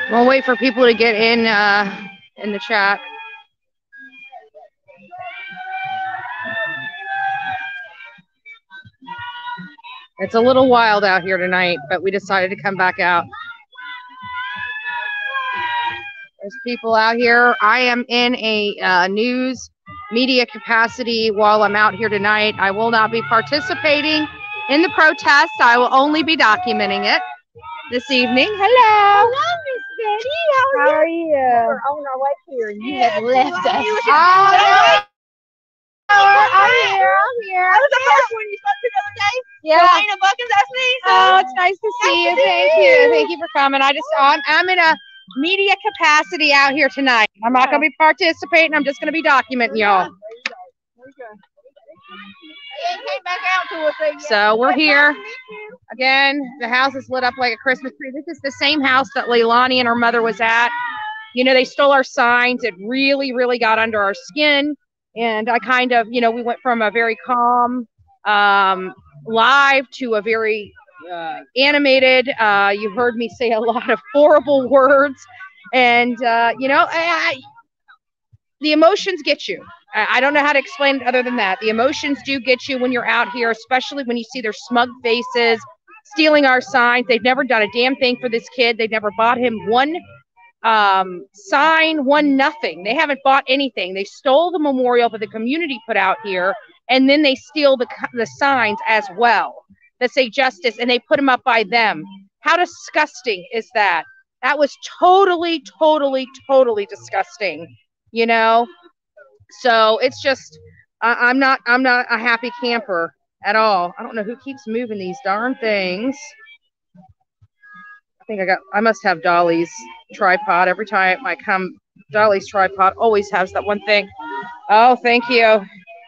We'll wait for people to get in the chat. It's a little wild out here tonight, but we decided to come back out. There's people out here. I am in a news media capacity while I'm out here tonight. I will not be participating in the protest. I will only be documenting it this evening. Hello. Hello, Miss Betty. How are you? We're on our way here, and you have left us. I'm here. I was the first one you spoke to the other day. Yeah. Elena Buckins, that's me. Oh, it's nice to see you. Thank you. Thank you for coming. I'm in a media capacity out here tonight. I'm not going to be participating. I'm just going to be documenting y'all. So we're here. Again, the house is lit up like a Christmas tree. This is the same house that Leilani and her mother was at. You know, they stole our signs. It really, really got under our skin. And I kind of, you know, we went from a very calm live to a very animated. You heard me say a lot of horrible words. And, you know, the emotions get you. I don't know how to explain it other than that. The emotions do get you when you're out here, especially when you see their smug faces, stealing our signs. They've never done a damn thing for this kid. They've never bought him one sign, one nothing. They haven't bought anything. They stole the memorial that the community put out here, and then they steal the signs as well that say justice, and they put them up by them. How disgusting is that? That was totally, totally, totally disgusting, you know? So it's just, I'm not a happy camper at all. I don't know who keeps moving these darn things. I must have Dolly's tripod. Every time I come, Dolly's tripod always has that one thing. Oh, thank you.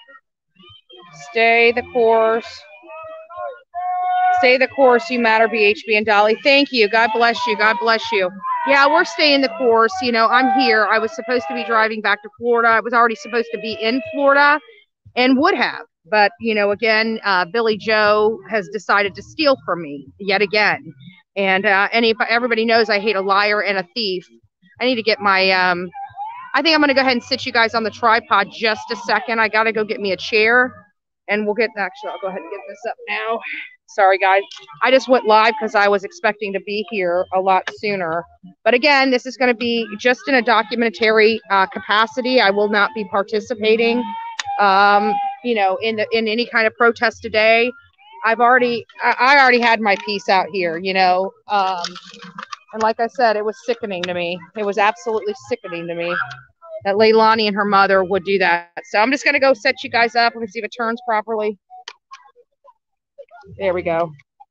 Stay the course. Stay the course, you matter, BHB and Dolly. Thank you. God bless you. God bless you. Yeah, we're staying the course. You know, I'm here. I was supposed to be driving back to Florida. I was already supposed to be in Florida and would have. But, you know, again, Billy Joe has decided to steal from me yet again. And everybody knows I hate a liar and a thief. I need to get my, I think I'm going to go ahead and sit you guys on the tripod just a second. I got to go get me a chair. And we'll get, actually, I'll go ahead and get this up now. Sorry, guys. I just went live because I was expecting to be here a lot sooner. But again, this is going to be just in a documentary capacity. I will not be participating, you know, in any kind of protest today. I already had my piece out here, you know. And like I said, it was sickening to me. It was absolutely sickening to me that Leilani and her mother would do that. So I'm just going to go set you guys up. Let me see if it turns properly. There we go.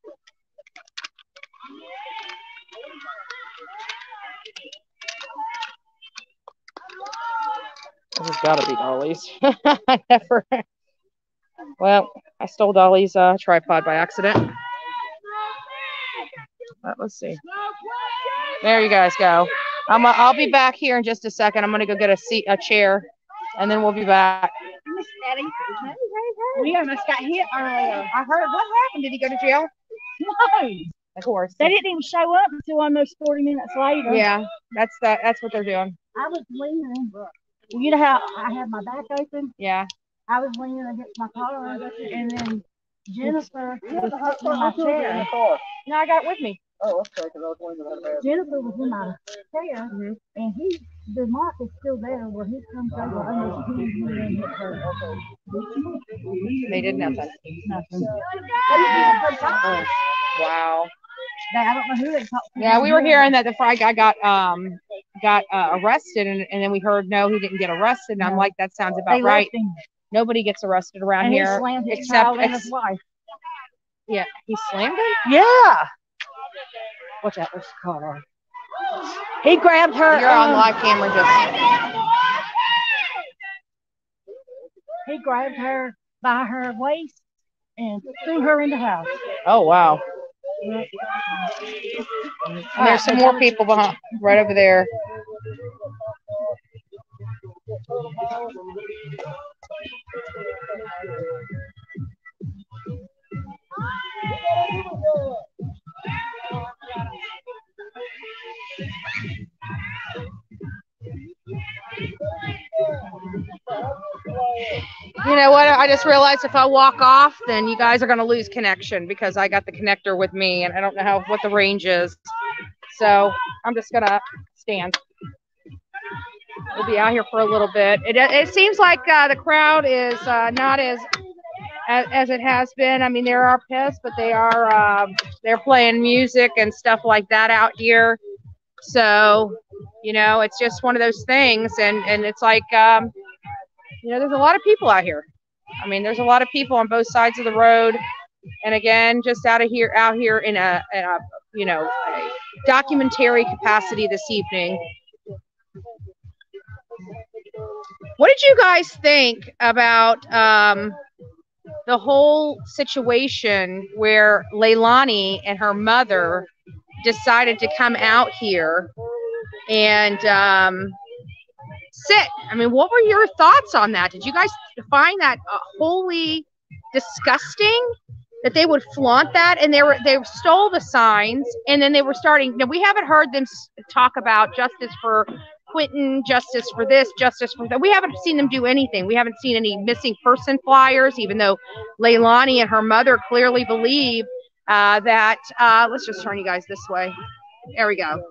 This has got to be Dolly's. I never. Well, I stole Dolly's tripod by accident. Let's see. There you guys go. I'll be back here in just a second. I'm gonna go get a chair, and then we'll be back. Miss Betty. We almost got hit earlier. I heard. What happened? Did he go to jail? No. Of course. They didn't even show up until almost 40 minutes later. Yeah, that's what they're doing. I was leaning. You know how I had my back open? Yeah. I was leaning against my car, and then Jennifer was in my chair. No, I got it with me. Oh, okay, because I was wondering about that. Jennifer was in my chair, and the mark is still there where he comes over under the TV. They did nothing. Nothing. Oh, wow. I don't know who they talked to. Yeah, we were hearing that the fry guy got arrested, and then we heard no, he didn't get arrested. And I'm like, that sounds about right. Nobody gets arrested around here he slammed his except his wife. Yeah, he slammed him. Yeah. Watch out, there's a car. He grabbed her. You're on live camera, just. He grabbed her by her waist and threw her in the house. Oh wow. And there's some more people behind, right over there. You know what? I just realized if I walk off, then you guys are going to lose connection because I got the connector with me and I don't know what the range is. So I'm just going to stand. We'll be out here for a little bit. It seems like the crowd is not as it has been. I mean, there are pissed, but they're playing music and stuff like that out here. So, you know, it's just one of those things. And it's like, you know, there's a lot of people out here. I mean, there's a lot of people on both sides of the road. And again, just out here in a you know, a documentary capacity this evening. What did you guys think about the whole situation where Leilani and her mother decided to come out here and sit? I mean, what were your thoughts on that? Did you guys find that wholly disgusting that they would flaunt that? And they stole the signs, and then they were starting. Now, we haven't heard them talk about justice for Quentin, justice for this, justice for that. We haven't seen them do anything. We haven't seen any missing person flyers, even though Leilani and her mother clearly believe that. Let's just turn you guys this way. There we go.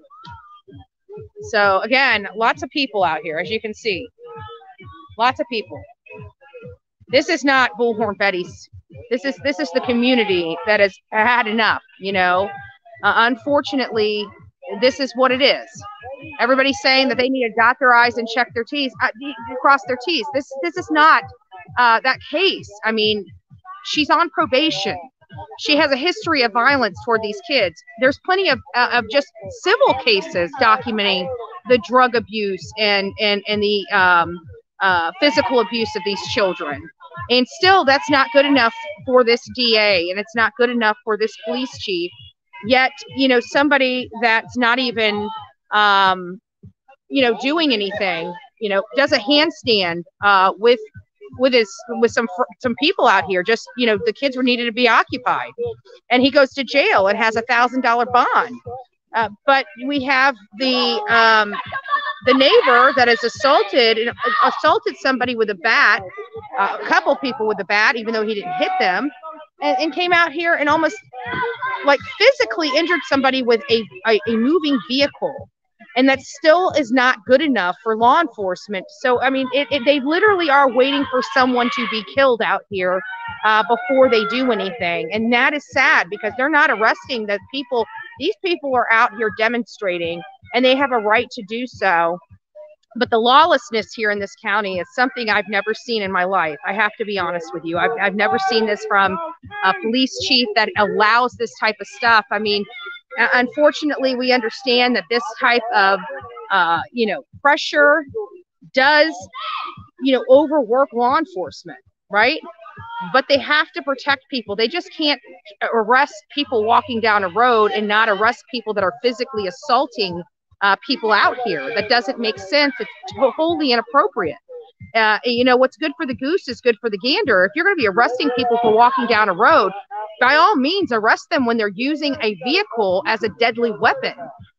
So again, lots of people out here, as you can see. Lots of people. This is not Bullhorn Betty's. This is the community that has had enough, you know. Unfortunately, this is what it is. Everybody's saying that they need to dot their I's and check their T's, cross their T's. This is not that case. I mean, she's on probation. She has a history of violence toward these kids. There's plenty of just civil cases documenting the drug abuse and the physical abuse of these children. And still, that's not good enough for this DA, and it's not good enough for this police chief. Yet, you know, somebody that's not even, you know, doing anything, you know, does a handstand with some people out here. Just, you know, the kids were needed to be occupied, and he goes to jail and has $1,000 bond. But we have the neighbor that has assaulted somebody with a bat, a couple people with a bat, even though he didn't hit them, and came out here and almost like physically injured somebody with a moving vehicle. And that still is not good enough for law enforcement. So, I mean, they literally are waiting for someone to be killed out here before they do anything. And that is sad because they're not arresting the people. These people are out here demonstrating, and they have a right to do so. But the lawlessness here in this county is something I've never seen in my life. I have to be honest with you. I've never seen this from a police chief that allows this type of stuff. I mean, unfortunately, we understand that this type of, you know, pressure does, you know, overwork law enforcement, right? But they have to protect people. They just can't arrest people walking down a road and not arrest people that are physically assaulting people out here. That doesn't make sense. It's wholly inappropriate. You know, what's good for the goose is good for the gander. If you're going to be arresting people for walking down a road, by all means, arrest them when they're using a vehicle as a deadly weapon.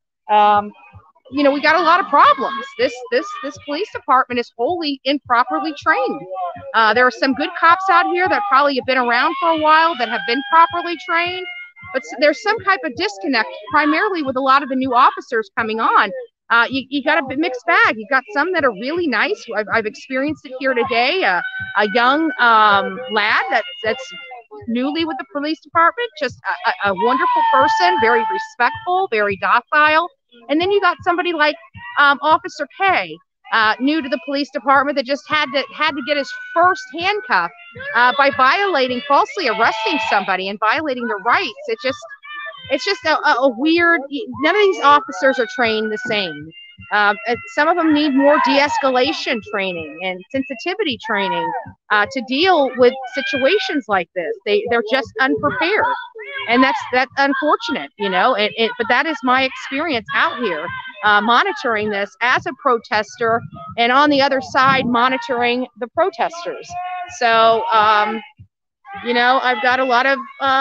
You know, we got a lot of problems. This police department is wholly improperly trained. There are some good cops out here that probably have been around for a while that have been properly trained, but there's some type of disconnect, primarily with a lot of the new officers coming on. You got a mixed bag. You got some that are really nice. I've experienced it here today. A young lad that's newly with the police department, just a wonderful person, very respectful, very docile. And then you got somebody like Officer K, new to the police department, that just had to get his first handcuff by falsely arresting somebody and violating their rights. It's just a weird. None of these officers are trained the same. Some of them need more de-escalation training and sensitivity training to deal with situations like this. They're just unprepared, and that's unfortunate, you know. But that is my experience out here, monitoring this as a protester, and on the other side monitoring the protesters. So, you know, I've got a lot of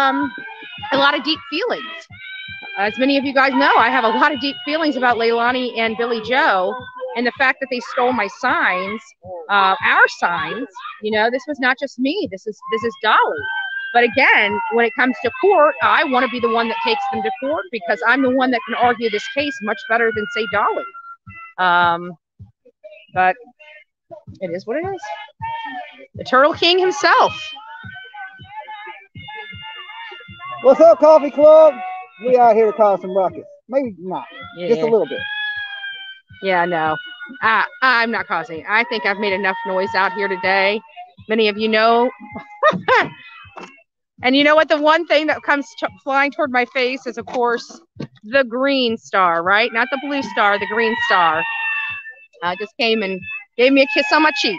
deep feelings. As many of you guys know, I have a lot of deep feelings about Leilani and Billy Joe. And the fact that they stole my signs, our signs, you know, this was not just me. This is Dolly. But again, when it comes to court, I want to be the one that takes them to court because I'm the one that can argue this case much better than, say, Dolly. But it is what it is. The Turtle King himself. What's up, Coffee Club? We out here to cause some ruckus. Maybe not. Yeah. Just a little bit. Yeah, no. I'm not causing it. I think I've made enough noise out here today. Many of you know. And you know what? The one thing that comes flying toward my face is, of course, the green star, right? Not the blue star, the green star. Just came and gave me a kiss on my cheek.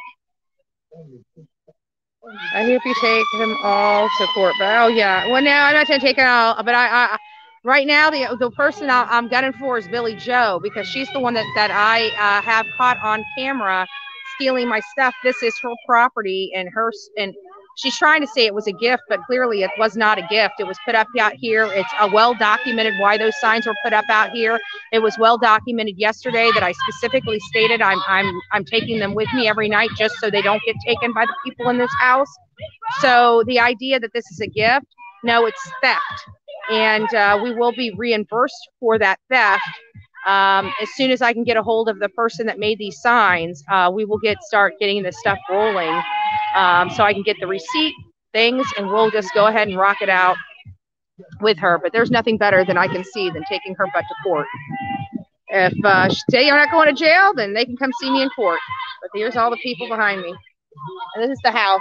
I hope you take them all to court. But, oh, yeah. Well, no, I'm not going to take it all. But I right now, the person I'm gunning for is Billy Joe because she's the one that I have caught on camera stealing my stuff. This is her property and she's trying to say it was a gift, but clearly it was not a gift. It was put up out here. It's well documented why those signs were put up out here. It was well documented yesterday that I specifically stated I'm taking them with me every night just so they don't get taken by the people in this house. So the idea that this is a gift, no, it's theft. And we will be reimbursed for that theft. As soon as I can get a hold of the person that made these signs, we will start getting this stuff rolling. So I can get the receipt things and we'll just go ahead and rock it out with her. But there's nothing better than I can see than taking her butt to court. If she say you're not going to jail, then they can come see me in court. But here's all the people behind me. And this is the house.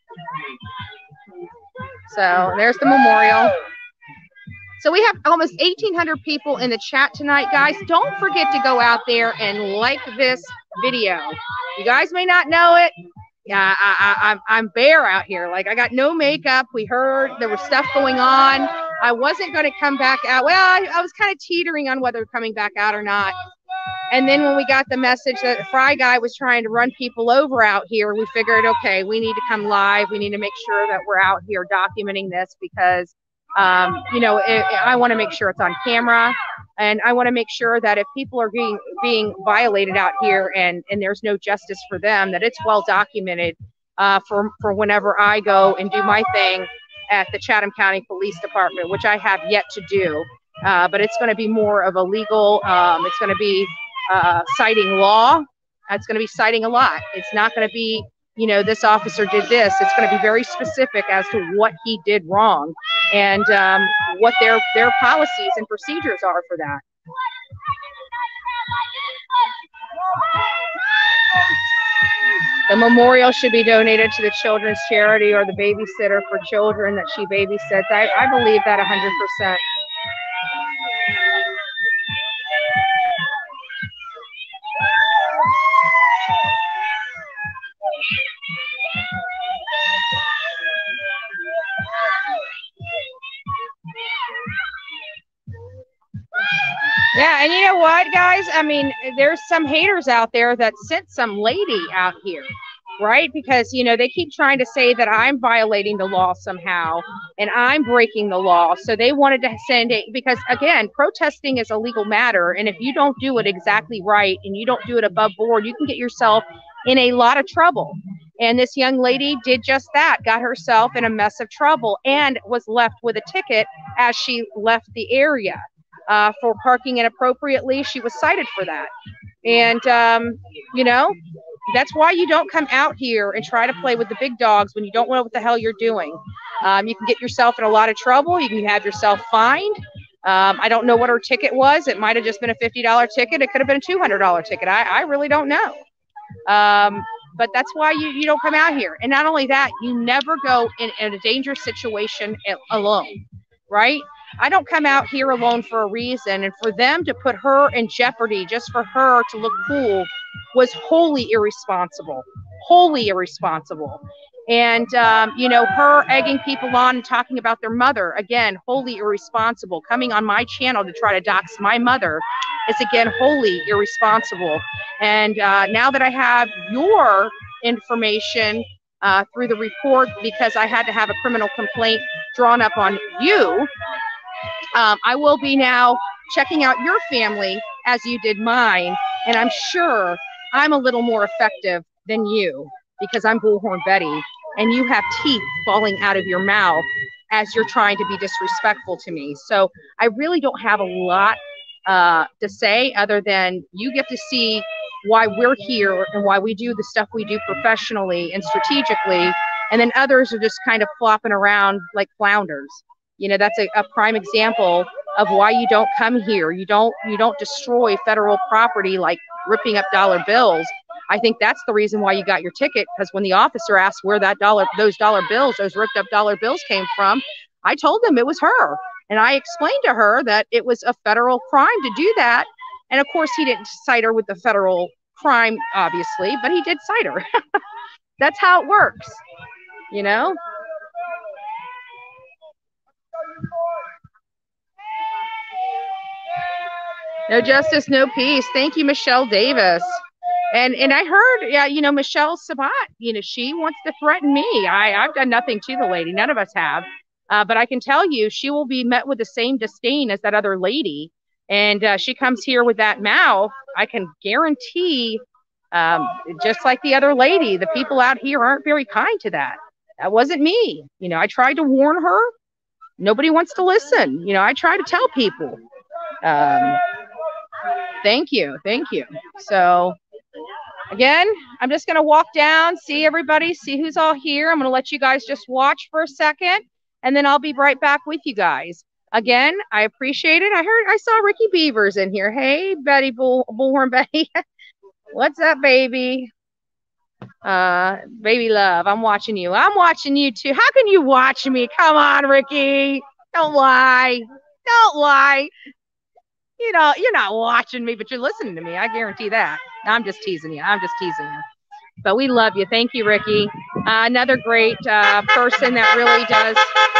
So there's the memorial. So we have almost 1,800 people in the chat tonight, guys. Don't forget to go out there and like this video. You guys may not know it. Yeah, I'm bare out here. Like, I got no makeup. We heard there was stuff going on. I wasn't going to come back out. Well, I was kind of teetering on whether coming back out or not. And then when we got the message that the Fry guy was trying to run people over out here, we figured, okay, we need to come live. We need to make sure that we're out here documenting this because, you know, I want to make sure it's on camera. And I want to make sure that if people are being violated out here and there's no justice for them, that it's well documented for whenever I go and do my thing at the Chatham County Police Department, which I have yet to do. But it's going to be more of a legal, it's going to be citing law. It's going to be citing a lot. It's not going to be, you know, this officer did this. It's going to be very specific as to what he did wrong and what their policies and procedures are for that. The memorial should be donated to the children's charity or the babysitter for children that she babysits. I believe that 100%. Yeah, and you know what, guys? I mean, there's some haters out there that sent some lady out here, right? Because, you know, they keep trying to say that I'm violating the law somehow and I'm breaking the law. So they wanted to send it because, again, protesting is a legal matter. And if you don't do it exactly right and you don't do it above board, you can get yourself in a lot of trouble. And this young lady did just that, got herself in a mess of trouble and was left with a ticket as she left the area. For parking inappropriately. She was cited for that. And, you know, that's why you don't come out here and try to play with the big dogs when you don't know what the hell you're doing. You can get yourself in a lot of trouble. You can have yourself fined. I don't know what her ticket was. It might have just been a $50 ticket. It could have been a $200 ticket. I really don't know. But that's why you don't come out here. And not only that, you never go in a dangerous situation alone, right? I don't come out here alone for a reason. And for them to put her in jeopardy just for her to look cool was wholly irresponsible, wholly irresponsible. And, you know, her egging people on and talking about their mother, again, wholly irresponsible. Coming on my channel to try to dox my mother is, again, wholly irresponsible. And now that I have your information through the report, because I had to have a criminal complaint drawn up on you, I will be now checking out your family as you did mine And I'm sure I'm a little more effective than you because I'm Bullhorn Betty and you have teeth falling out of your mouth as you're trying to be disrespectful to me. So I really don't have a lot to say other than you get to see why we're here and why we do the stuff we do professionally and strategically. And then others are just kind of flopping around like flounders. You know, that's a prime example of why you don't come here. You don't destroy federal property like ripping up dollar bills. I think that's the reason why you got your ticket, because when the officer asked where those dollar bills, those ripped up dollar bills came from, I told them it was her. And I explained to her that it was a federal crime to do that. And of course, he didn't cite her with the federal crime, obviously, but he did cite her. That's how it works, you know? No justice, no peace. Thank you, Michelle Davis. And I heard, yeah, you know, Michelle Sabat, you know, she wants to threaten me. I've done nothing to the lady. None of us have. But I can tell you, she will be met with the same disdain as that other lady. And she comes here with that mouth. I can guarantee, just like the other lady, the people out here aren't very kind to that. That wasn't me. You know, I tried to warn her. Nobody wants to listen. You know, I try to tell people. Thank you. Thank you. So, again, I'm just going to walk down, see everybody, see who's all here. I'm going to let you guys just watch for a second, and then I'll be right back with you guys. Again, I appreciate it. I saw Ricky Beavers in here. Hey, Betty Bullhorn Betty. What's up, baby? Baby love, I'm watching you. I'm watching you too. How can you watch me? Come on, Ricky. Don't lie. Don't lie. You know, you're not watching me, but you're listening to me. I guarantee that. I'm just teasing you. I'm just teasing you. But we love you. Thank you, Ricky. Another great person that really does,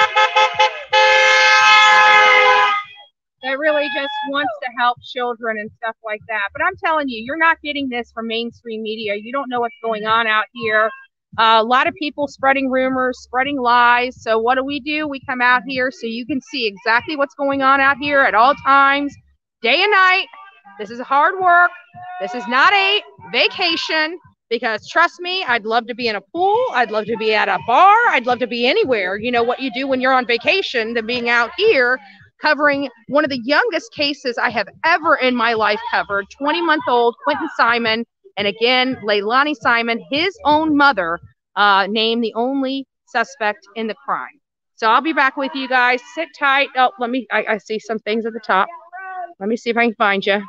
that really just wants to help children and stuff like that. But I'm telling you, you're not getting this from mainstream media. You don't know what's going on out here. A lot of people spreading rumors, spreading lies. So what do? We come out here so you can see exactly what's going on out here at all times, day and night. This is hard work. This is not a vacation, because trust me, I'd love to be in a pool. I'd love to be at a bar. I'd love to be anywhere. You know what you do when you're on vacation than being out here covering one of the youngest cases I have ever in my life covered, 20-month-old Quentin Simon. And again, Leilani Simon, his own mother, named the only suspect in the crime. So I'll be back with you guys. Sit tight. Oh, I see some things at the top. Let me see if I can find you.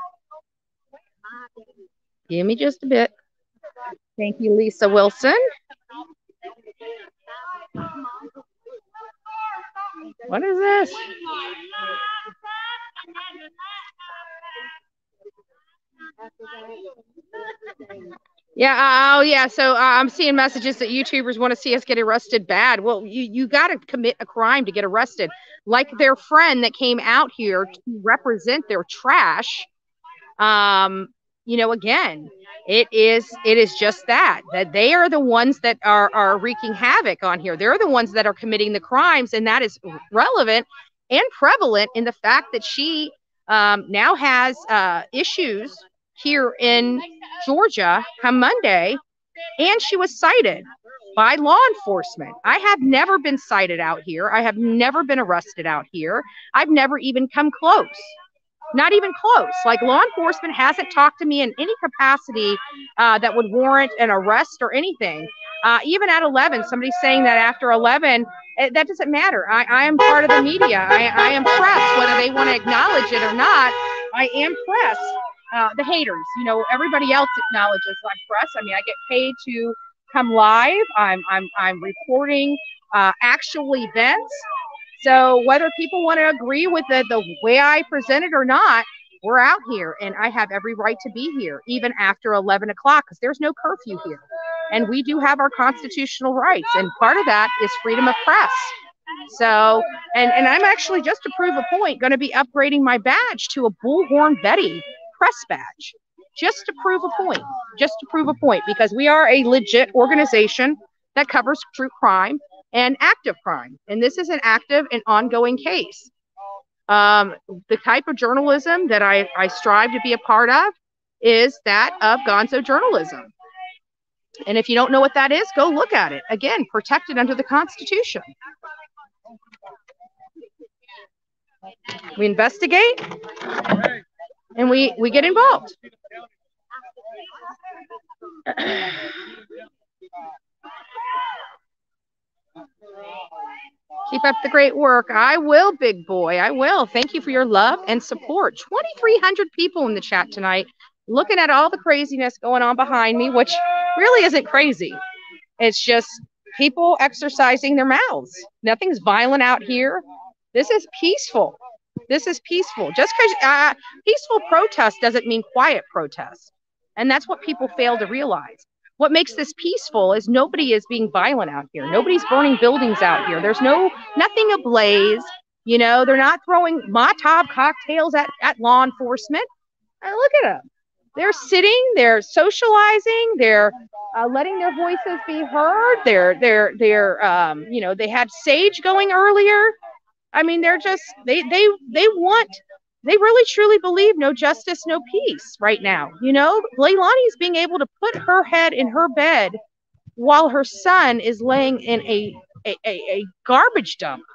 Give me just a bit. Thank you, Lisa Wilson. What is this? Yeah. Oh, yeah. So I'm seeing messages that YouTubers want to see us get arrested bad. Well, you got to commit a crime to get arrested. Like their friend that came out here to represent their trash. You know, again, it is just that they are the ones that are wreaking havoc on here. They're the ones that are committing the crimes, and that is relevant and prevalent in the fact that she now has issues here in Georgia come Monday, and she was cited by law enforcement. I have never been cited out here. I have never been arrested out here. I've never even come close. Not even close. Like, law enforcement hasn't talked to me in any capacity that would warrant an arrest or anything. Even at 11, somebody's saying that after 11, that doesn't matter. I am part of the media. I am press, whether they want to acknowledge it or not. I am press. The haters, you know, everybody else acknowledges like press. I mean, I get paid to come live. I'm reporting actual events. So whether people want to agree with the way I present it or not, we're out here, and I have every right to be here, even after 11 o'clock, because there's no curfew here. And we do have our constitutional rights, and part of that is freedom of press. So, and I'm actually, just to prove a point, going to be upgrading my badge to a Bullhorn Betty press badge, just to prove a point, because we are a legit organization that covers true crime and active crime. And this is an active and ongoing case. The type of journalism that I strive to be a part of is that of gonzo journalism. And if you don't know what that is, go look at it. Again, protected under the Constitution. We investigate and we get involved. Keep up the great work. I will, big boy. I will. Thank you for your love and support. 2,300 people in the chat tonight, looking at all the craziness going on behind me, which really isn't crazy. It's just people exercising their mouths. Nothing's violent out here. This is peaceful. This is peaceful. Just because peaceful protest doesn't mean quiet protest. And that's what people fail to realize. What makes this peaceful is nobody is being violent out here. Nobody's burning buildings out here. There's nothing ablaze. You know, they're not throwing Molotov cocktails at law enforcement. Look at them. They're sitting, they're socializing, they're letting their voices be heard. They're you know, they had sage going earlier. I mean, they're just, they really truly believe no justice, no peace right now. You know, Leilani's being able to put her head in her bed while her son is laying in a garbage dump.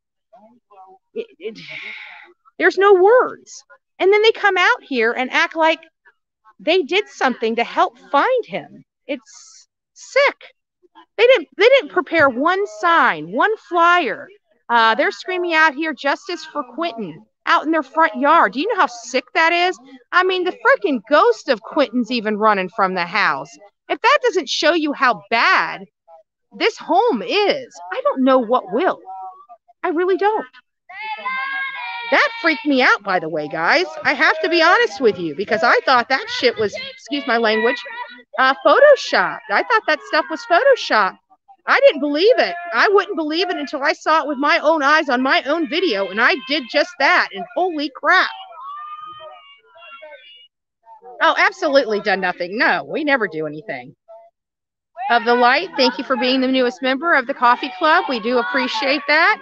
There's no words. And then they come out here and act like they did something to help find him. It's sick. They didn't prepare one sign, one flyer. They're screaming out here, justice for Quentin, out in their front yard. Do you know how sick that is? I mean, the freaking ghost of Quentin's even running from the house. If that doesn't show you how bad this home is, I don't know what will. I really don't. That freaked me out, by the way, guys. I have to be honest with you, because I thought that shit was, excuse my language, photoshopped. I thought that stuff was photoshopped. I didn't believe it. I wouldn't believe it until I saw it with my own eyes on my own video, and I did just that, and holy crap. Oh, absolutely done nothing. No, we never do anything. Of the Light, thank you for being the newest member of the Coffee Club. We do appreciate that.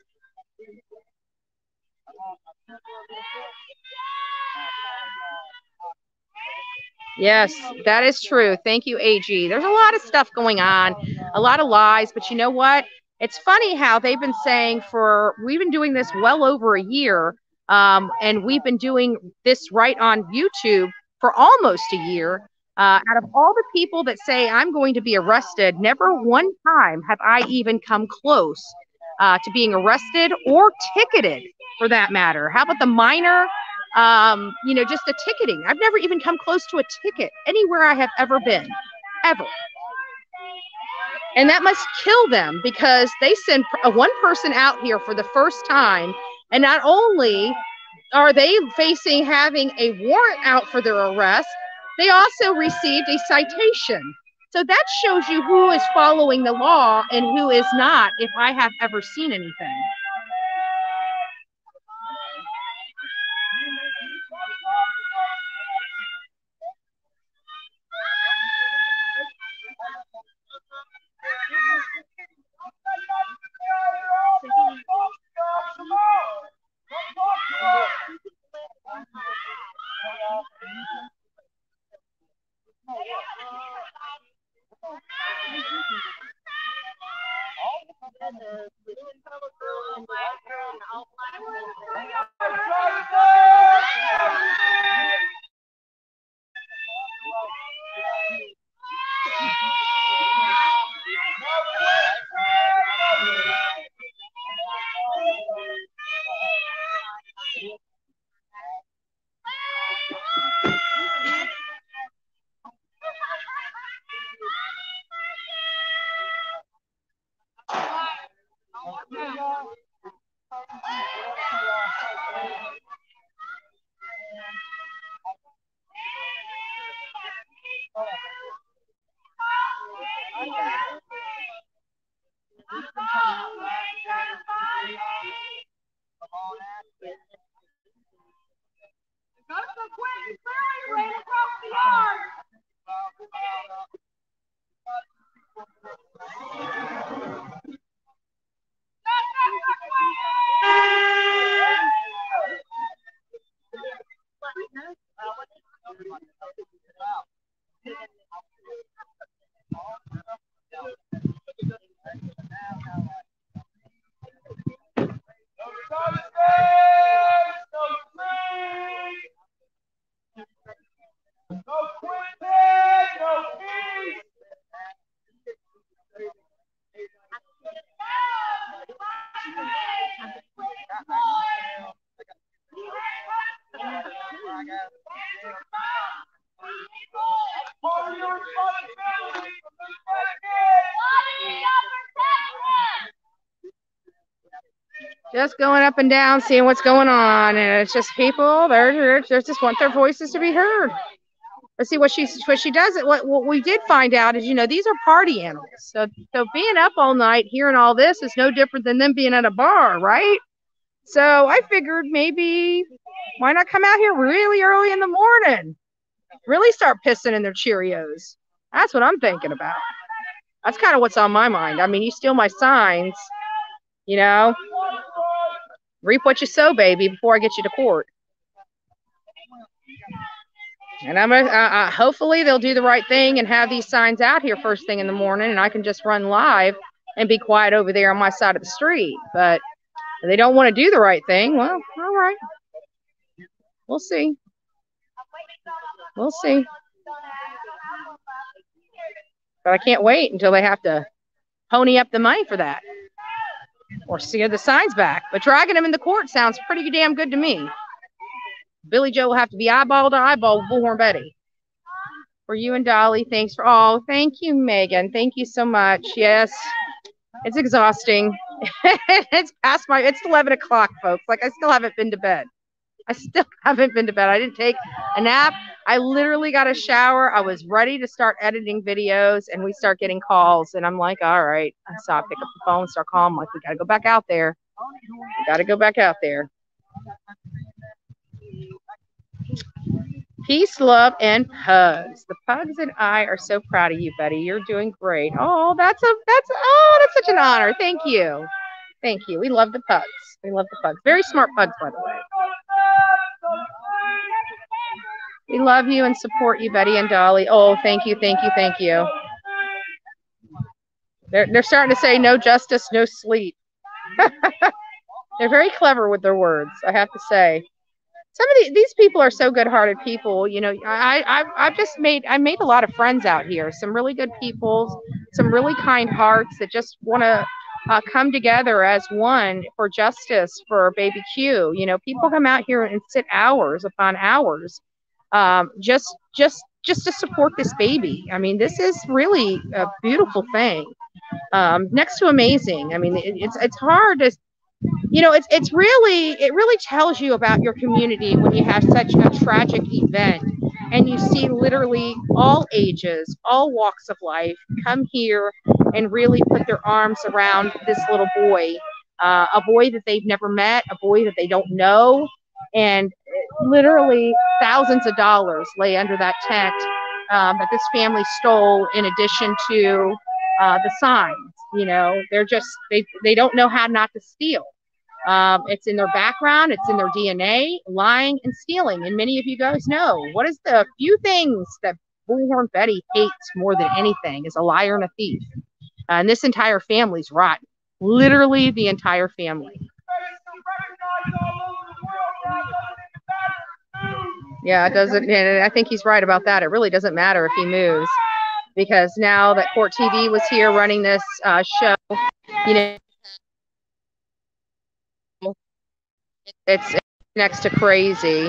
Yes, that is true. Thank you, AG. There's a lot of stuff going on, a lot of lies, but you know what? It's funny how they've been saying we've been doing this well over a year, and we've been doing this right on YouTube for almost a year. Out of all the people that say I'm going to be arrested, never one time have I even come close to being arrested or ticketed, for that matter. How about the minor? You know, just the ticketing. I've never even come close to a ticket anywhere I have ever been, ever. And that must kill them, because they send one person out here for the first time, and not only are they facing having a warrant out for their arrest, they also received a citation. So that shows you who is following the law and who is not, if I have ever seen anything. Just going up and down, seeing what's going on, and it's just people. They just want their voices to be heard. Let's see what she does. What we did find out is, these are party animals. So being up all night hearing all this is no different than them being at a bar, right? So I figured maybe why not come out here really early in the morning, really start pissing in their Cheerios. That's what I'm thinking about. That's kind of what's on my mind. I mean, you steal my signs, reap what you sow, baby, before I get you to court. And I'm gonna hopefully they'll do the right thing and have these signs out here first thing in the morning, and I can just run live and be quiet over there on my side of the street. But if they don't want to do the right thing, well, all right. We'll see. We'll see. But I can't wait until they have to pony up the money for that or see the signs back. But dragging them in the court sounds pretty damn good to me. Billy Joe will have to be eyeball to eyeball with Bullhorn Betty. For you and Dolly, thanks for all. Thank you, Megan. Thank you so much. Yes, it's exhausting. It's 11 o'clock, folks. Like, I still haven't been to bed. I didn't take a nap. I literally got a shower. I was ready to start editing videos, and we start getting calls. And I'm like, all right. So I pick up the phone, start calling. I'm like, we got to go back out there. Peace, love, and pugs. The pugs and I are so proud of you, Betty. You're doing great. Oh, that's such an honor. Thank you. We love the pugs. Very smart pugs, by the way. We love you and support you, Betty and Dolly. Oh, thank you. They're starting to say no justice, no sleep. They're very clever with their words, I have to say. Some of these people are so good-hearted people. I made a lot of friends out here. Some really good people, some really kind hearts that just want to come together as one for justice for baby Q. People come out here and sit hours upon hours, just to support this baby. I mean, this is really a beautiful thing. Next to amazing. I mean, it's hard to. It really tells you about your community when you have such a tragic event and you see literally all ages, all walks of life come here and really put their arms around this little boy, a boy that they've never met, a boy that they don't know, and literally thousands of dollars lay under that tent that this family stole in addition to the signs. They don't know how not to steal. It's in their background. It's in their DNA, lying and stealing. And many of you guys know what is the few things that Bullhorn Betty hates more than anything is a liar and a thief. And this entire family's rotten. Literally the entire family. Yeah, it doesn't. And I think he's right about that. It really doesn't matter if he moves, because now that Court TV was here running this show, it's next to crazy.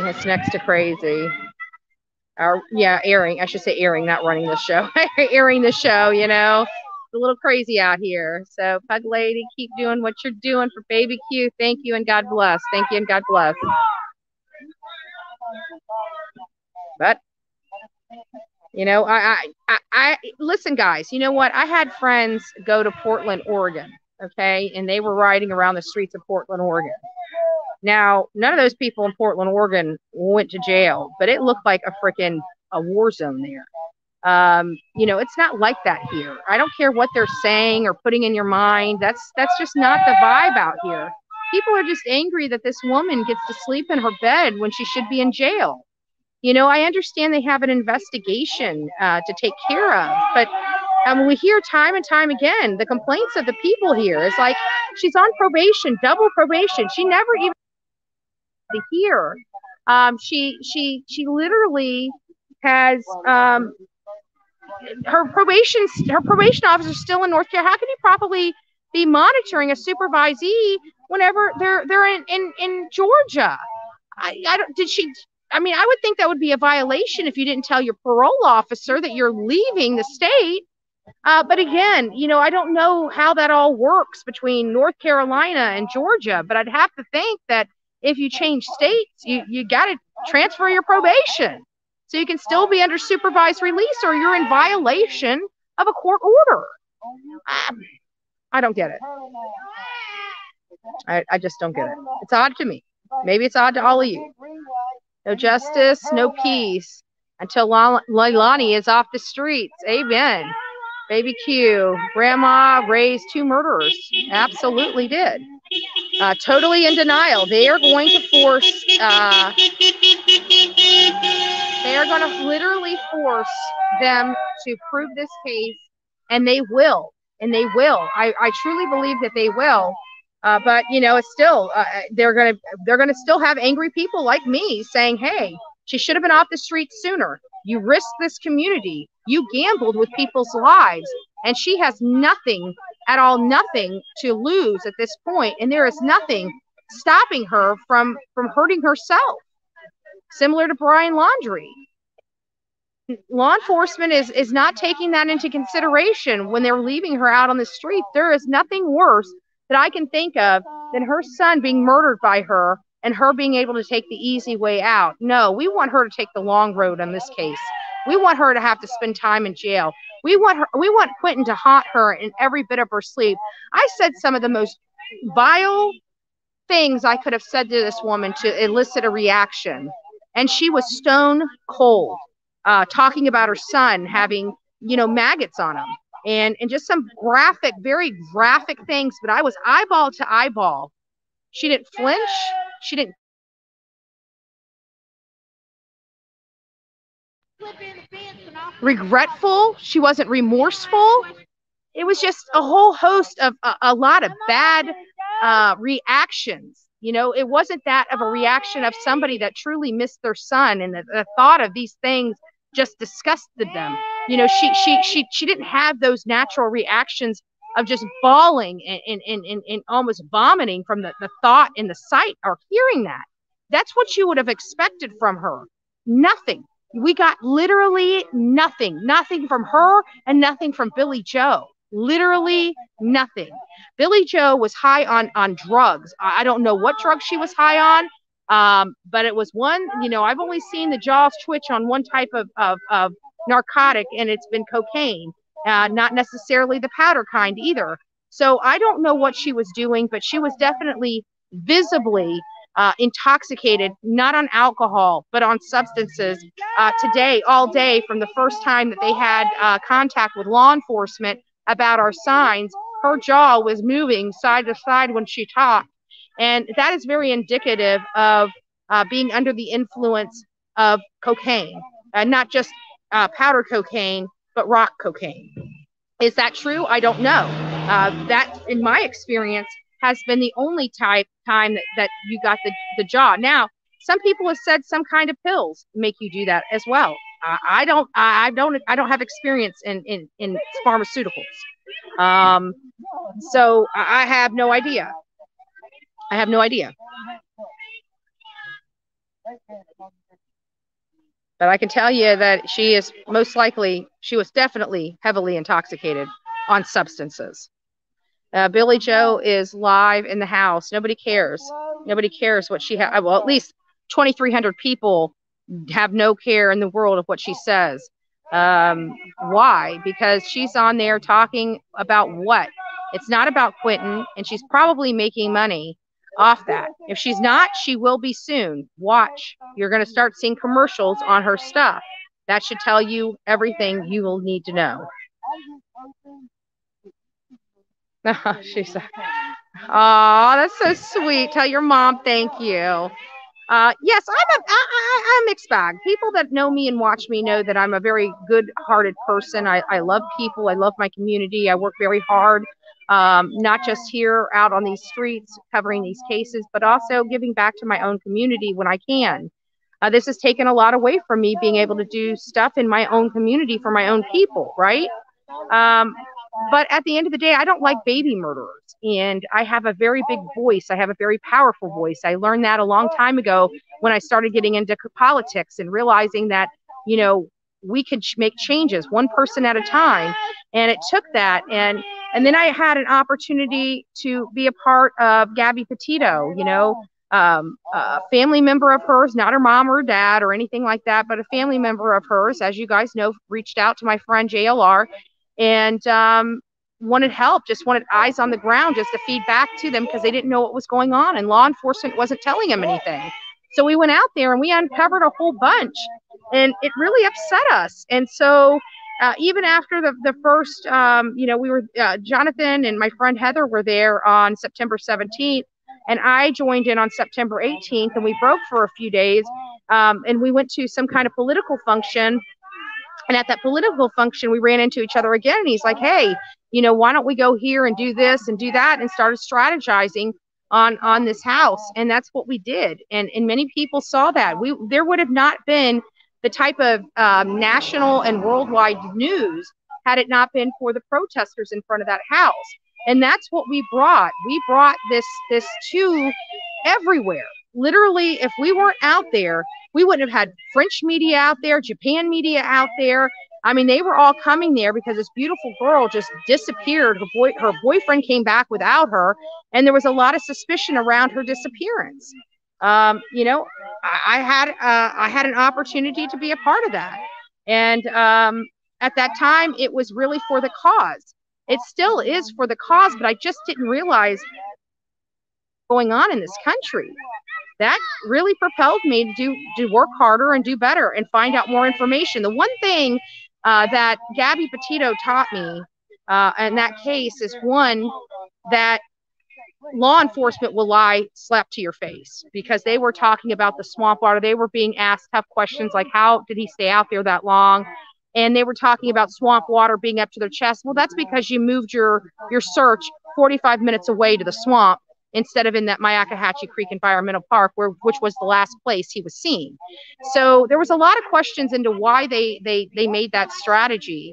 Airing. I should say airing, not running the show. Airing the show, it's a little crazy out here. So, Pug Lady, keep doing what you're doing for baby Q. Thank you and God bless. But I listen, guys. You know what? I had friends go to Portland, Oregon. Okay, and they were riding around the streets of Portland, Oregon. Now, none of those people in Portland, Oregon went to jail, but it looked like a war zone there. It's not like that here. I don't care what they're saying or putting in your mind. That's just not the vibe out here. People are just angry that this woman gets to sleep in her bed when she should be in jail. I understand they have an investigation to take care of, but we hear time and time again, the complaints of the people here is like, she's on probation, double probation. She never even here. She literally has her probation officer still in North Carolina. How can you probably be monitoring a supervisee whenever they're in Georgia? Did she I mean, I would think that would be a violation if you didn't tell your parole officer that you're leaving the state. But again, you know, I don't know how that all works between North Carolina and Georgia, but I'd have to think that if you change states, you got to transfer your probation. So you can still be under supervised release, or you're in violation of a court order. I don't get it. I just don't get it. It's odd to me. Maybe it's odd to all of you. No justice, no peace until Leilani is off the streets. Amen. Baby Q, grandma raised 2 murderers. Absolutely did. Totally in denial. They are going to force, they are going to literally force them to prove this case, and they will. And they will. I truly believe that they will. But you know, it's still they're gonna still have angry people like me saying, "Hey, she should have been off the streets sooner. You risked this community. You gambled with people's lives, and she has nothing at all, nothing to lose at this point, and there is nothing stopping her from hurting herself." Similar to Brian Laundrie. Law enforcement is not taking that into consideration when they're leaving her out on the street. There is nothing worse that I can think of than her son being murdered by her and her being able to take the easy way out. No, we want her to take the long road on this case. We want her to have to spend time in jail. We want Quentin to haunt her in every bit of her sleep. I said some of the most vile things I could have said to this woman to elicit a reaction, and she was stone cold, talking about her son having, you know, maggots on him. And just some graphic, very graphic things, but I was eyeball to eyeball. She didn't flinch. She didn't. Regretful. She wasn't remorseful. It was just a whole host of a lot of bad reactions. You know, it wasn't that of a reaction of somebody that truly missed their son, and the thought of these things just disgusted them. You know, she didn't have those natural reactions of just bawling and almost vomiting from the thought and the sight or hearing that. That's what you would have expected from her. Nothing. We got literally nothing. Nothing from her and nothing from Billy Joe. Literally nothing. Billy Joe was high on drugs. I don't know what drugs she was high on, but it was one, you know, I've only seen the jaws twitch on one type of narcotic, and it's been cocaine, not necessarily the powder kind either. So I don't know what she was doing, but she was definitely visibly intoxicated, not on alcohol, but on substances today, all day, from the first time that they had contact with law enforcement about our signs. Her jaw was moving side to side when she talked. And that is very indicative of being under the influence of cocaine, not just powder cocaine, but rock cocaine. Is that true? I don't know. That, in my experience, has been the only time that you got the jaw. Now, some people have said some kind of pills make you do that as well. I don't have experience in pharmaceuticals. So I have no idea. I have no idea. But I can tell you that she was definitely heavily intoxicated on substances. Billy Joe is live in the house. Nobody cares. Nobody cares what she has. Well, at least 2,300 people have no care in the world of what she says. Why? Because she's on there talking about what? It's not about Quentin, and she's probably making money off that. If she's not, she will be soon. Watch. You're going to start seeing commercials on her stuff. That should tell you everything you will need to know. She's like, oh, that's so sweet. Tell your mom thank you. Yes, I'm a mixed bag. People that know me and watch me know that I'm a very good-hearted person. I love people. I love my community. I work very hard, not just here out on these streets covering these cases, but also giving back to my own community when I can. This has taken a lot away from me being able to do stuff in my own community for my own people, right? But at the end of the day, I don't like baby murderers. And I have a very big voice. I have a very powerful voice. I learned that a long time ago when I started getting into politics and realizing that, you know, we could make changes one person at a time. And it took that. And then I had an opportunity to be a part of Gabby Petito, you know, a family member of hers, not her mom or dad or anything like that, but a family member of hers, as you guys know, reached out to my friend JLR and wanted help, just wanted eyes on the ground, just to feed back to them because they didn't know what was going on and law enforcement wasn't telling them anything. So we went out there and we uncovered a whole bunch, and it really upset us. And so even after the first, you know, we were, Jonathan and my friend Heather were there on September 17th, and I joined in on September 18th, and we broke for a few days, and we went to some kind of political function. And at that political function, we ran into each other again, and he's like, hey, you know, why don't we go here and do this and do that, and started strategizing on this house. And that's what we did. And many people saw that. There would have not been the type of national and worldwide news had it not been for the protesters in front of that house. And that's what we brought. We brought this to everywhere. Literally, if we weren't out there, we wouldn't have had French media out there, Japan media out there. I mean, they were all coming there because this beautiful girl just disappeared. Her boyfriend came back without her, and there was a lot of suspicion around her disappearance. You know, I had an opportunity to be a part of that, and at that time, it was really for the cause. It still is for the cause, but I just didn't realize what's going on in this country. That really propelled me to work harder and do better and find out more information. The one thing that Gabby Petito taught me in that case is, one, that law enforcement will lie slap to your face, because they were talking about the swamp water. They were being asked tough questions like, how did he stay out there that long? And they were talking about swamp water being up to their chest. Well, that's because you moved your search 45 minutes away to the swamp instead of in that Myakkahatchee Creek Environmental Park, which was the last place he was seen. So there was a lot of questions into why they made that strategy,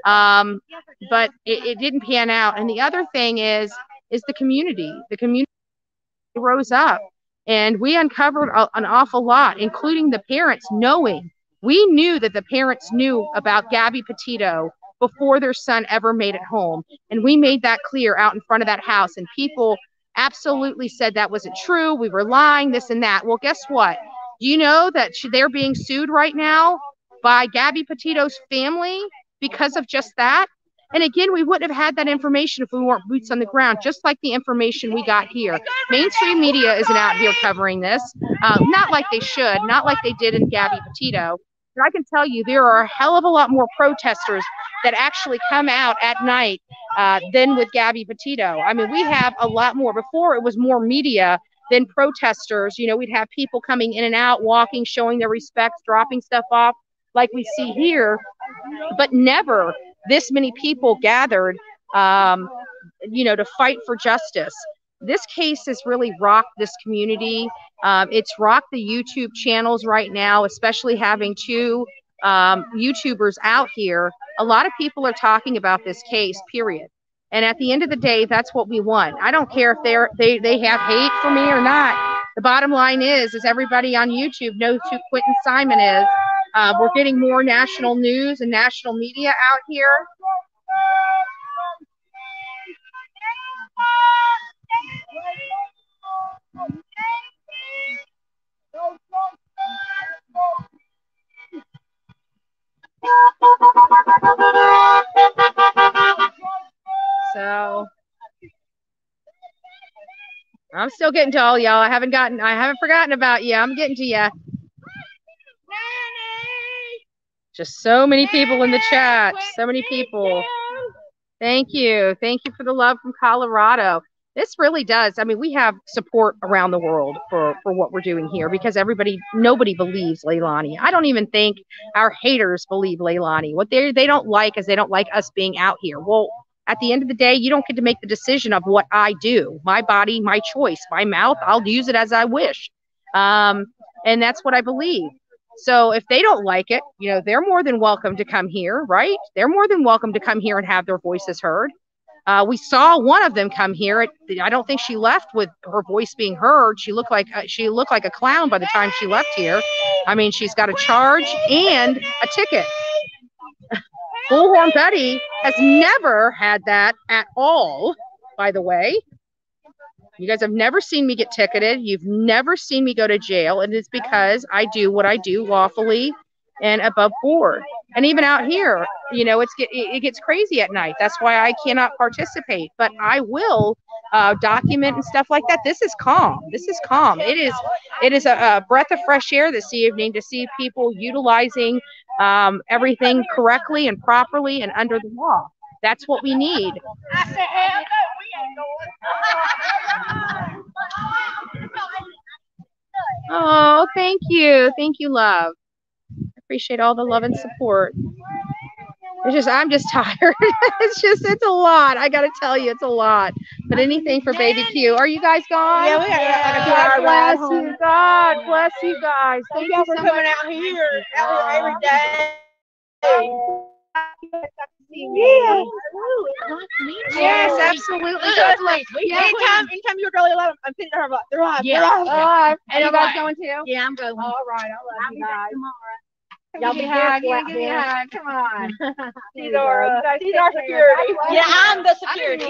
but it didn't pan out. And the other thing is the community. The community rose up, and we uncovered an awful lot, including the parents knowing. We knew that the parents knew about Gabby Petito before their son ever made it home, and we made that clear out in front of that house, and people absolutely said that wasn't true. We were lying, this and that. Well, guess what? Do you know that they're being sued right now by Gabby Petito's family because of just that? And again, we wouldn't have had that information if we weren't boots on the ground, just like the information we got here. Mainstream media isn't out here covering this, not like they should, not like they did in Gabby Petito. But I can tell you there are a hell of a lot more protesters that actually come out at night than with Gabby Petito. I mean, we have a lot more. Before, it was more media than protesters. You know, we'd have people coming in and out, walking, showing their respects, dropping stuff off like we see here, but never this many people gathered, you know, to fight for justice. This case has really rocked this community. It's rocked the YouTube channels right now, especially having two YouTubers out here. A lot of people are talking about this case, period. And at the end of the day, that's what we want. I don't care if they have hate for me or not. The bottom line is everybody on YouTube knows who Quentin Simon is. We're getting more national news and national media out here. So I'm still getting to all y'all. I haven't forgotten about you. I'm getting to you. Just so many people in the chat. So many people. Thank you. Thank you for the love from Colorado. This really does. I mean, we have support around the world for what we're doing here, because nobody believes Leilani. I don't even think our haters believe Leilani. What they don't like is they don't like us being out here. Well, at the end of the day, you don't get to make the decision of what I do. My body, my choice, my mouth, I'll use it as I wish. And that's what I believe. So if they don't like it, you know, they're more than welcome to come here, right? They're more than welcome to come here and have their voices heard. We saw one of them come here. I don't think she left with her voice being heard. She looked like a clown by the time she left here. I mean, she's got a charge and a ticket. Bullhorn Betty has never had that at all, by the way. You guys have never seen me get ticketed. You've never seen me go to jail. And it's because I do what I do lawfully and above board. And even out here, you know, it gets crazy at night. That's why I cannot participate. But I will document and stuff like that. This is calm. This is calm. It is a breath of fresh air this evening to see people utilizing everything correctly and properly and under the law. That's what we need. Oh, thank you, love. I appreciate all the love and support. I'm just tired. It's a lot. I gotta tell you, it's a lot. But anything for baby Q. Are you guys gone? Yeah, we got God bless you. God bless you guys. Thank y'all for coming out here every day. Yeah. Yes, absolutely. Anytime you're really alive, I'm thinking to her, they're alive. And you guys going too? Yeah, I'm going. All right, I love you guys. Y'all be careful out there. Come on. These are security. Yeah, I'm the security.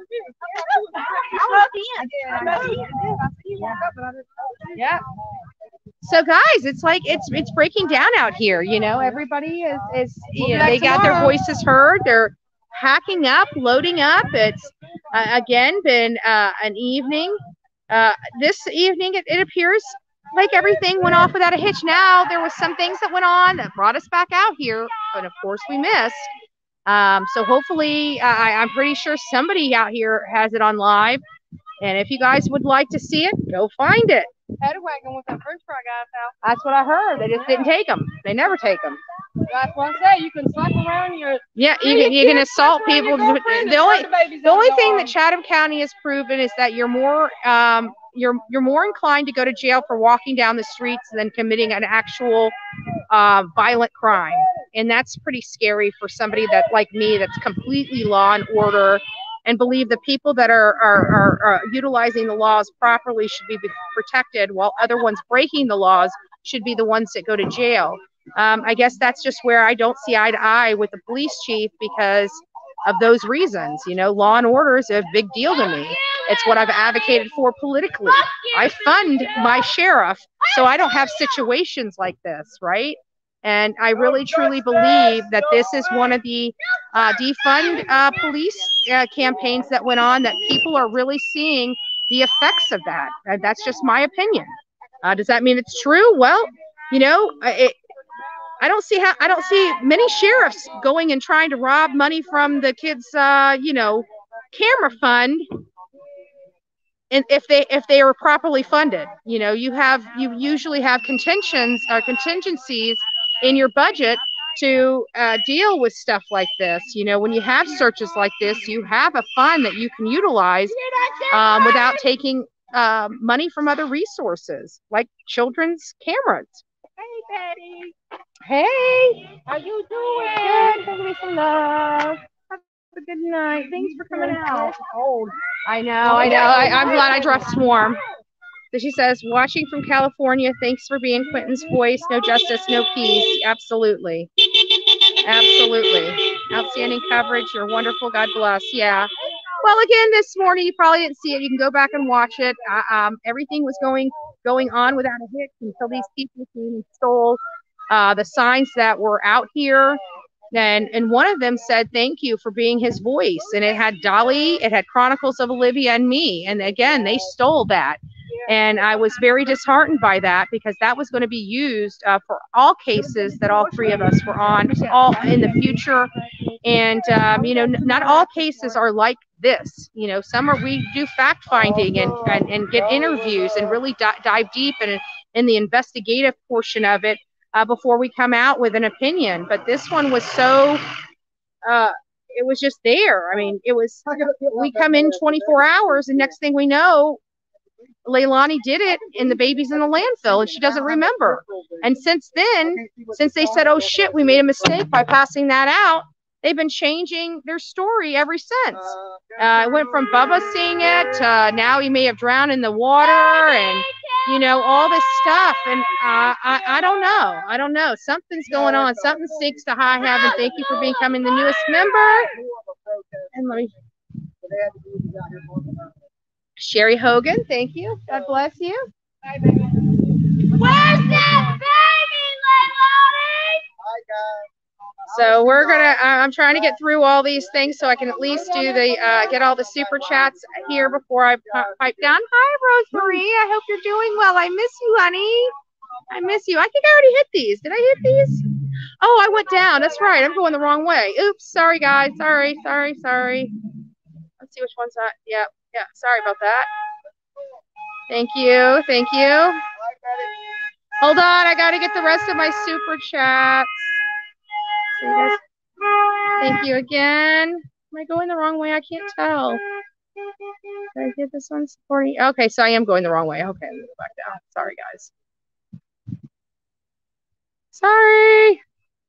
Yeah. So guys, it's like it's breaking down out here. You know, everybody is you know, they got their voices heard. They're hacking up, loading up. It's again been an evening. This evening it appears like everything went off without a hitch. Now there was some things that went on that brought us back out here, but of course we missed. So hopefully, I'm pretty sure somebody out here has it on live. And if you guys would like to see it, go find it. Paddy wagon with that French fry guy's house. That's what I heard. They just didn't take them. They never take them. That's what I say. You can slap around your. Yeah, you can assault people. The only thing that Chatham County has proven is that you're more inclined to go to jail for walking down the streets than committing an actual violent crime. And that's pretty scary for somebody that like me that's completely law and order and believe the people that are utilizing the laws properly should be protected, while other ones breaking the laws should be the ones that go to jail. I guess that's just where I don't see eye to eye with the police chief because of those reasons. You know, law and order is a big deal to me. It's what I've advocated for politically. I fund my sheriff so I don't have situations like this, right? And I really, truly believe that this is one of the defund police campaigns that went on, that people are really seeing the effects of that. That's just my opinion. Does that mean it's true? Well, you know, I don't see many sheriffs going and trying to rob money from the kids, you know, camera fund. And if they are properly funded, you know, you usually have contingencies in your budget to deal with stuff like this. You know, when you have searches like this, you have a fund that you can utilize without taking money from other resources like children's cameras. Hey, Patty. Hey, How you doing? give me some love. Have a good night. Thanks for coming out. It's cold. I know. I'm glad I dressed warm. So she says, watching from California, thanks for being Quentin's voice. No justice, no peace. Absolutely. Absolutely. Outstanding coverage. You're wonderful. God bless. Yeah. Well, again, this morning, you probably didn't see it. You can go back and watch it. Everything was going on without a hitch until these people came and stole the signs that were out here. And one of them said, thank you for being his voice. And it had Dolly, it had Chronicles of Olivia and me. And again, they stole that. And I was very disheartened by that, because that was going to be used for all cases that all three of us were on, all in the future. And, you know, not all cases are like this. You know, we do fact finding and get interviews and really dive deep in the investigative portion of it before we come out with an opinion. But this one was so, it was just there. I mean, we come in 24 hours and next thing we know, Leilani did it and the baby's in the landfill and she doesn't remember. And since then, since they said, oh shit, we made a mistake by passing that out, they've been changing their story ever since. It went from Bubba seeing it to now he may have drowned in the water and, you know, all this stuff. And I don't know. I don't know. Something's going on. Something stinks to high heaven. Thank you for becoming the newest member. And let me... Sherry Hogan, thank you. God bless you. Where's that baby, Leilani? So we're gonna. I'm trying to get through all these things so I can at least do the get all the super chats here before I pipe down. Hi, Rosemary. I hope you're doing well. I miss you, honey. I miss you. I think I already hit these. Did I hit these? Oh, I went down. That's right. I'm going the wrong way. Oops. Sorry, guys. Sorry. Let's see which one's that. Yeah. Sorry about that. Thank you. Hold on. I got to get the rest of my super chats. So you guys, thank you again. Am I going the wrong way? I can't tell. Did I get this one supporting? Okay, so I am going the wrong way. Okay, I'm going to go back down. Sorry, guys. Sorry.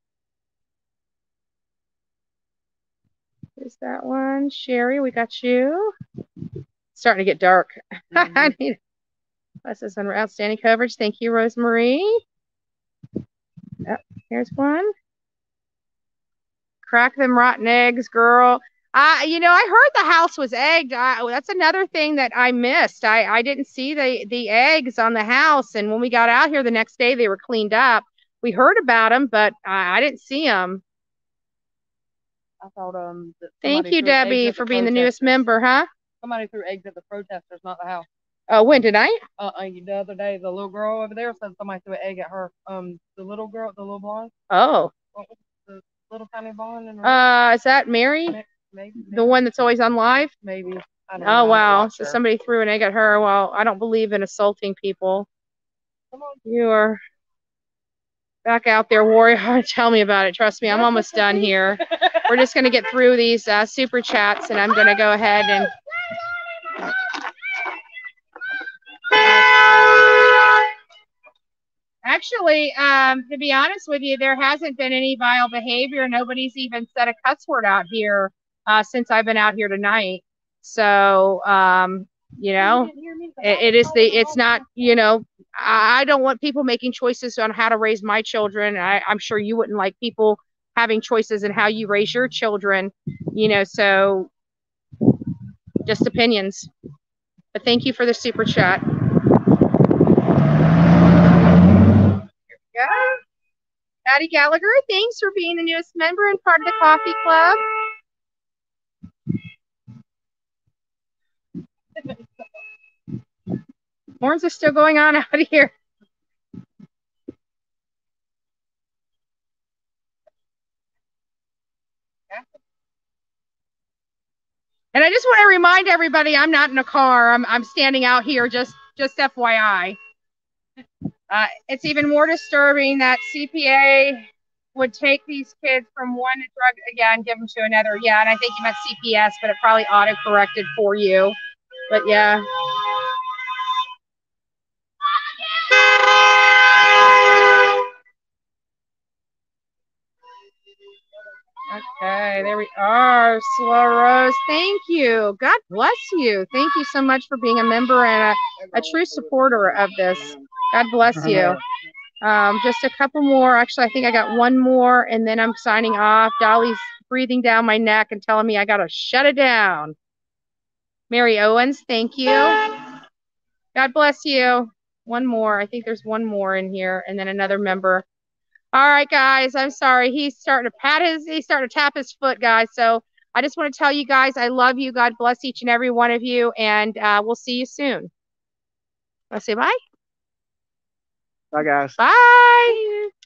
Here's that one. Sherry, we got you. It's starting to get dark. I need this on outstanding coverage. Thank you, Rosemary. Yep, here's one. Crack them rotten eggs, girl. You know, I heard the house was egged. That's another thing that I missed. I didn't see the eggs on the house, and when we got out here the next day, they were cleaned up. We heard about them, but I didn't see them. I thought Thank you, Debbie, for being the newest member, huh? Somebody threw eggs at the protesters, not the house. Oh, when tonight? The other day, the little girl over there said somebody threw an egg at her. The little girl, the little blonde. Oh. The little tiny blonde. Is that Mary? Maybe. The one that's always on live? Maybe. I don't know. Wow. So her. somebody threw an egg at her. Well, I don't believe in assaulting people. Come on. You are back out there, warrior. Tell me about it. Trust me, I'm almost done here. We're just going to get through these super chats, and I'm going to go ahead and... Actually, to be honest with you, there hasn't been any vile behavior. Nobody's even said a cuss word out here since I've been out here tonight. So, you know, it's not, you know, I don't want people making choices on how to raise my children. I'm sure you wouldn't like people having choices in how you raise your children, you know, so just opinions. But thank you for the super chat. Patty Gallagher, thanks for being the newest member and part of the coffee club. Horns are still going on out here. And I just want to remind everybody, I'm not in a car. I'm standing out here, just FYI. It's even more disturbing that CPA would take these kids from one drug again, give them to another. Yeah, and I think you meant CPS, but it probably auto-corrected for you. But yeah. Okay, there we are. Slow Rose, thank you. God bless you. Thank you so much for being a member and a true supporter of this. God bless you. Just a couple more. Actually, I think I got one more, and then I'm signing off. Dolly's breathing down my neck and telling me I got to shut it down. Mary Owens, thank you. God bless you. One more. I think there's one more in here, and then another member. All right, guys, I'm sorry. He's starting to tap his foot, guys. So I just want to tell you guys, I love you. God bless each and every one of you, and we'll see you soon. I'll say bye. Bye, guys. Bye.